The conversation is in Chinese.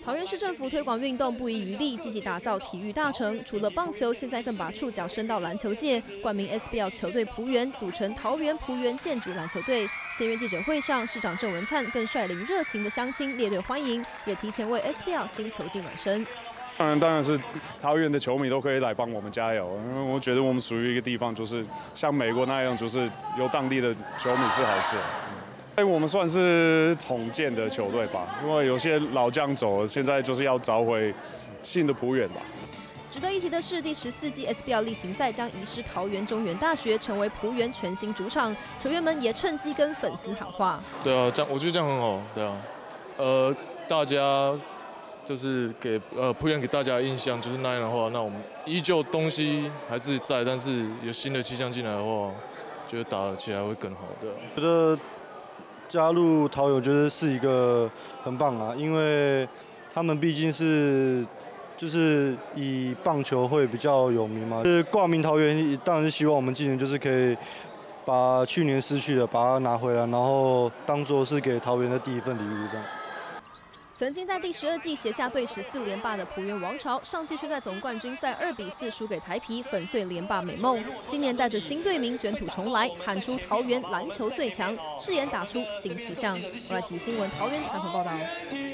桃园市政府推广运动不遗余力，积极打造体育大城。除了棒球，现在更把触角伸到篮球界，冠名 SBL 球队璞园，组成桃园璞园建筑篮球队。签约记者会上，市长郑文灿更率领热情的乡亲列队欢迎，也提前为 SBL 新球季暖身。 当然是桃园的球迷都可以来帮我们加油，因为我觉得我们属于一个地方，就是像美国那样，就是有当地的球迷是好事。我们算是重建的球队吧，因为有些老将走了，现在就是要找回新的璞园吧。 值得一提的是，第14季 SBL 例行赛将移师桃园中原大学，成为璞园全新主场。球员们也趁机跟粉丝喊话。 对啊，这样我觉得这样很好。对啊，大家。 就是给璞园给大家的印象就是那样的话，那我们依旧东西还是在，但是有新的气象进来的话，觉得打起来会更好的。 觉得加入桃园，我觉得是一个很棒啊，因为他们毕竟是就是以棒球会比较有名嘛。就是挂名桃园，当然是希望我们今年就是可以把去年失去的把它拿回来，然后当作是给桃园的第一份礼物这样。 曾经在第12季写下队14连霸的璞园王朝，上季却在总冠军赛2比4输给台啤，粉碎连霸美梦。今年带着新队名卷土重来，喊出桃园篮球最强，誓言打出新气象。我来体育新闻桃园采访报道。